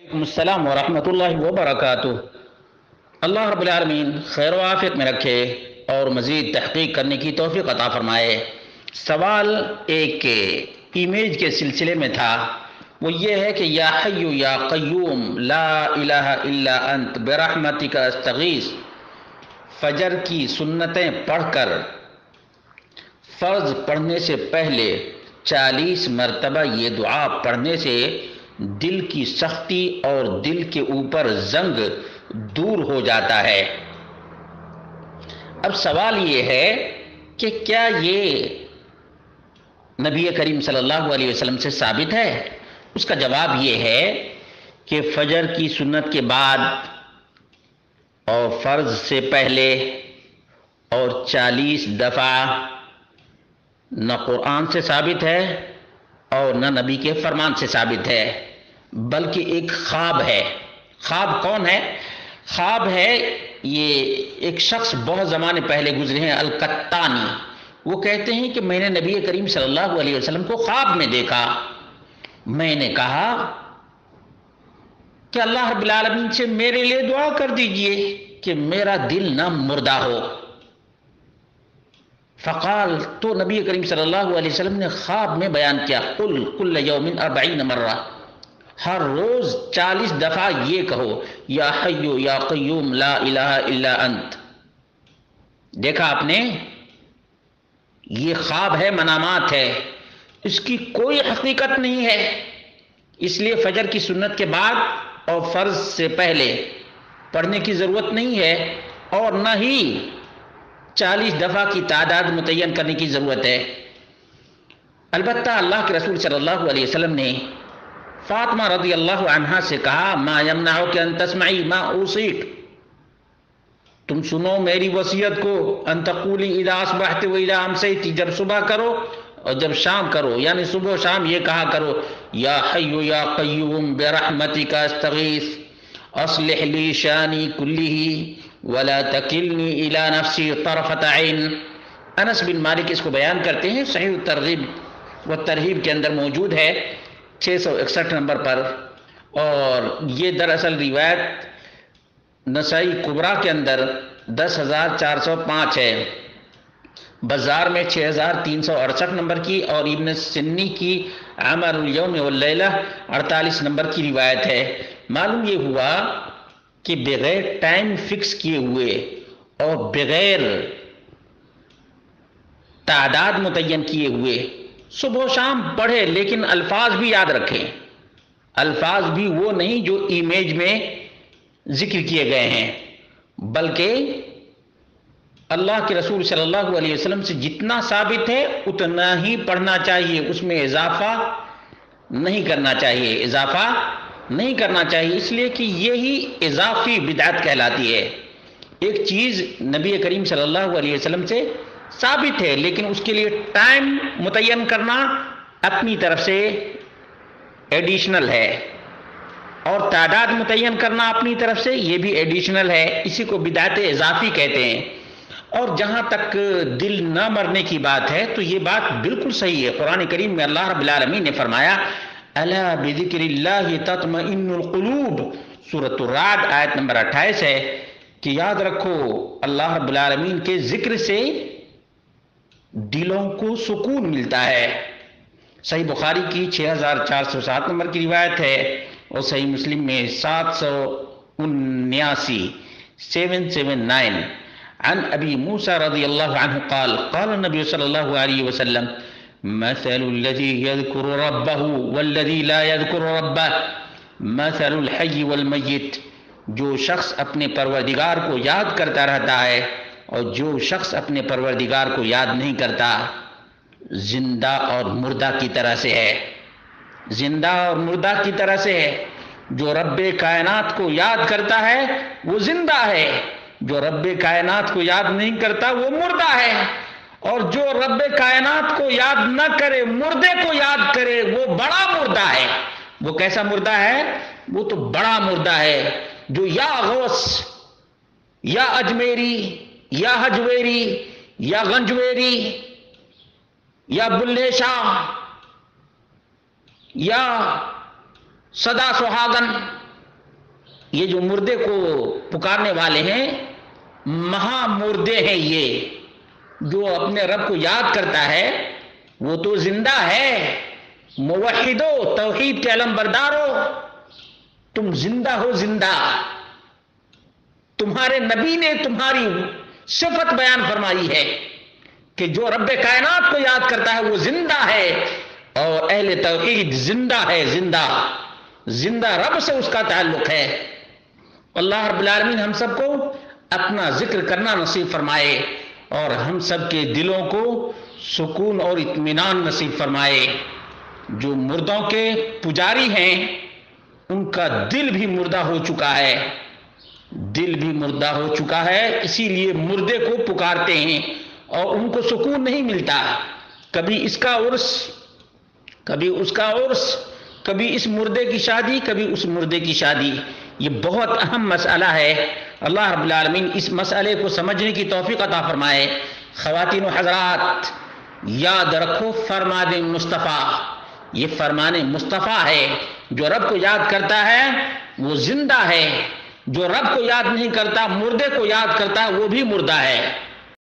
وعلیکم السلام ورحمۃ اللہ وبرکاتہ۔ اللہ رب العالمین خیر و عافیت میں رکھے اور مزید تحقیق کرنے کی توفیق عطا فرمائے۔ سوال ایک ایمیج کے سلسلے میں تھا، وہ یہ ہے کہ یا حی یا قیوم لا الہ الا انت برحمتک استغیث، فجر کی سنتیں پڑھ کر فرض پڑھنے سے پہلے 40 مرتبہ یہ دعا پڑھنے سے دل کی سختی اور دل کے اوپر زنگ دور ہو جاتا ہے۔ اب سوال یہ ہے کہ کیا یہ نبی کریم صلی اللہ علیہ وسلم سے ثابت ہے؟ اس کا جواب یہ ہے کہ فجر کی سنت کے بعد اور فرض سے پہلے اور 40 دفعہ نہ قرآن سے ثابت ہے اور نہ نبی کے فرمان سے ثابت ہے، بلکہ ایک خواب ہے۔ خواب کون ہے؟ خواب ہے یہ ایک شخص بہت زمانے پہلے گزرے ہیں، القطانی۔ وہ کہتے ہیں کہ میں نے نبی کریم صلی اللہ علیہ وسلم کو خواب میں دیکھا۔ میں نے کہا کہ اللہ رب العالمین سے میرے لیے دعا کر دیجئے کہ میرا دل نہ مردہ ہو۔ فقال، تو نبی کریم صلی اللہ علیہ وسلم نے خواب میں بیان کیا، قل کل یوم 40 مرہ، ہر روز 40 دفعہ یہ کہو، یا حی یا قیوم لا الہ الا انت۔ دیکھا آپ نے، یہ خواب ہے، منامات ہے، اس کی کوئی حقیقت نہیں ہے۔ اس لیے فجر کی سنت کے بعد اور فرض سے پہلے پڑھنے کی ضرورت نہیں ہے، اور نہ ہی 40 دفعہ کی تعداد متعین کرنے کی ضرورت ہے۔ البتہ اللہ کے رسول صلی اللہ علیہ وسلم نے فاطمہ رضی اللہ عنہا سے کہا، ما یمنعک ان تسمعی ما اوصیک، تم سنو میری وصیت کو، ان تقولی اذا اصبحت و اذا امسیت، جب صبح کرو اور جب شام کرو، یعنی صبح و شام یہ کہا کرو، یا حی یا قیوم برحمتک استغیث اصلح لی شانی کلہ ولا تکلنی الی نفسی طرفۃ عین۔ انس بن مالک اس کو بیان کرتے ہیں، صحیح الترغیب و ترہیب کے اندر موجود ہے 661 نمبر پر، اور یہ دراصل روایت نسائی کبریٰ کے اندر 10,405 ہے، بازار میں 6,368 نمبر کی، اور ابن سنی کی عمل الیوم واللیلہ 48 نمبر کی روایت ہے۔ معلوم یہ ہوا کہ بغیر ٹائم فکس کیے ہوئے اور بغیر تعداد متعین کیے ہوئے صبح و شام پڑھے، لیکن الفاظ بھی یاد رکھیں، الفاظ بھی وہ نہیں جو ایمیج میں ذکر کیے گئے ہیں، بلکہ اللہ کے رسول صلی اللہ علیہ وسلم سے جتنا ثابت ہے اتنا ہی پڑھنا چاہیے، اس میں اضافہ نہیں کرنا چاہیے، اضافہ نہیں کرنا چاہیے، اس لیے کہ یہی اضافی بدعت کہلاتی ہے۔ ایک چیز نبی کریم صلی اللہ علیہ وسلم سے ثابت ہے، لیکن اس کے لیے ٹائم متعین کرنا اپنی طرف سے ایڈیشنل ہے، اور تعداد متعین کرنا اپنی طرف سے یہ بھی ایڈیشنل ہے، اسی کو بدعت اضافی کہتے ہیں۔ اور جہاں تک دل نہ مرنے کی بات ہے تو یہ بات بالکل صحیح ہے۔ قرآن کریم میں اللہ رب العالمین نے فرمایا، الا بذکر اللہ تطمئن القلوب، سورۃ الرعد آیت نمبر 28 ہے کہ یاد رکھو اللہ رب العالمین کے ذکر سے دلوں کو سکون ملتا ہے۔ صحیح بخاری کی 6,407 نمبر کی روایت ہے، اور صحیح مسلم میں 779 عن ابی موسیٰ رضی اللہ عنہ قال قال النبی صلی اللہ علیہ وسلم، مثل الذي يذكر ربه والذي لا يذكر ربه مثل الحي والمیت، جو شخص اپنے پروردگار کو یاد کرتا رہتا ہے اور جو شخص اپنے پروردگار کو یاد نہیں کرتا، زندہ اور مردہ کی طرح سے ہے، زندہ اور مردہ کی طرح سے ہے۔ جو رب کائنات کو یاد کرتا ہے وہ زندہ ہے، جو رب کائنات کو یاد نہیں کرتا وہ مردہ ہے، اور جو رب کائنات کو یاد نہ کرے، مردے کو یاد کرے، وہ بڑا مردہ ہے۔ وہ کیسا مردہ ہے؟ وہ تو بڑا مردہ ہے، جو یا غوث یا اجمیری یا حجویری یا گنجویری یا بلے شاہ یا سدا سہاگن یہ جو مردے کو پکارنے والے ہیں مہا مردے ہیں، یہ جو اپنے رب کو یاد کرتا ہے وہ تو زندہ ہے۔ موحدو، توحید کے علم بردارو، تم زندہ ہو، زندہ۔ تمہارے نبی نے تمہاری صفت بیان فرمائی ہے کہ جو رب کائنات کو یاد کرتا ہے وہ زندہ ہے، اور اہل توحید زندہ ہے، زندہ زندہ رب سے اس کا تعلق ہے۔ اللہ رب العالمین ہم سب کو اپنا ذکر کرنا نصیب فرمائے، اور ہم سب کے دلوں کو سکون اور اطمینان نصیب فرمائے۔ جو مردوں کے پجاری ہیں ان کا دل بھی مردہ ہو چکا ہے، دل بھی مردہ ہو چکا ہے، اسی لیے مردے کو پکارتے ہیں اور ان کو سکون نہیں ملتا۔ کبھی اس کا عرس، کبھی اس کا عرس، کبھی اس مردے کی شادی، کبھی اس مردے کی شادی۔ یہ بہت اہم مسئلہ ہے، اللہ رب العالمین اس مسئلے کو سمجھنے کی توفیق عطا فرمائے۔ خواتین و حضرات، یاد رکھو فرمان مصطفیٰ، یہ فرمان مصطفیٰ ہے۔ جو رب کو یاد کرتا ہے وہ زندہ ہے، جو رب کو یاد نہیں کرتا، مردے کو یاد کرتا ہے، وہ بھی مردہ ہے۔